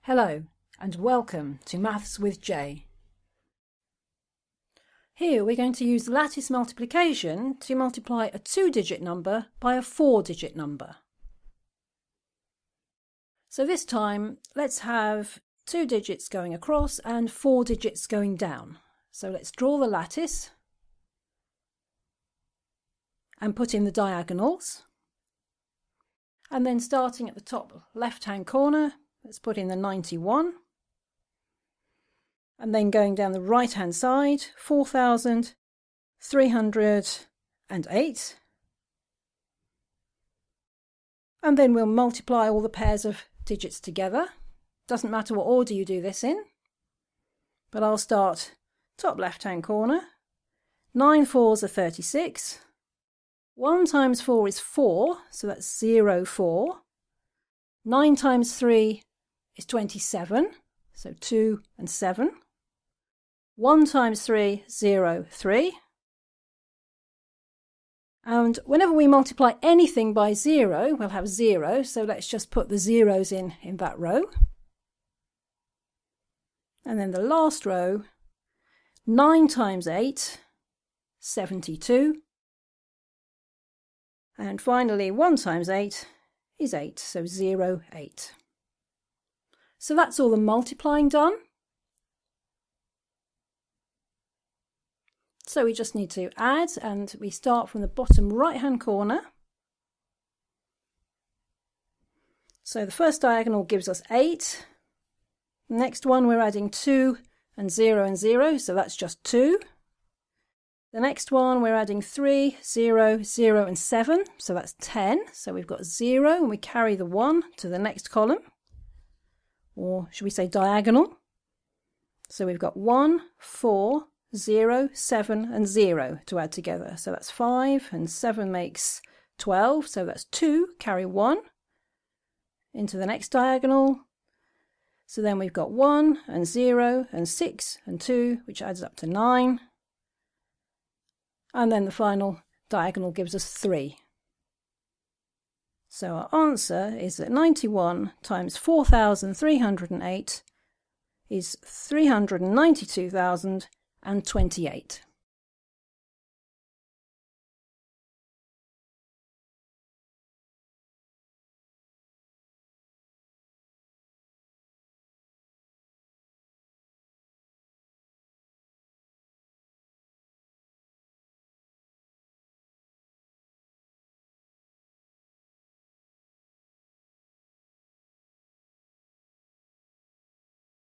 Hello and welcome to Maths with J. Here we're going to use lattice multiplication to multiply a 2-digit number by a 4-digit number. So this time let's have 2 digits going across and 4 digits going down. So let's draw the lattice and put in the diagonals. And then starting at the top left-hand corner, let's put in the 91. And then going down the right-hand side, 4,308. And then we'll multiply all the pairs of digits together. Doesn't matter what order you do this in. But I'll start top left-hand corner. 9 fours are 36. 1 times 4 is 4, so that's 0, 4. 9 times 3 is 27, so 2 and 7. 1 times 3, 0, 3. And whenever we multiply anything by 0, we'll have 0, so let's just put the zeros in that row. And then the last row, 9 times 8, 72. And finally, 1 times 8 is 8, so 0, 8. So that's all the multiplying done. So we just need to add, and we start from the bottom right-hand corner. So the first diagonal gives us 8. The next one we're adding 2 and 0, so that's just 2. The next one we're adding 3, 0, 0 and 7, so that's 10. So we've got 0 and we carry the 1 to the next column, or should we say diagonal. So we've got 1, 4, 0, 7 and 0 to add together. So that's 5 and 7 makes 12, so that's 2, carry 1 into the next diagonal. So then we've got 1 and 0 and 6 and 2, which adds up to 9. And then the final diagonal gives us 3. So our answer is that 91 times 4,308 is 392,028.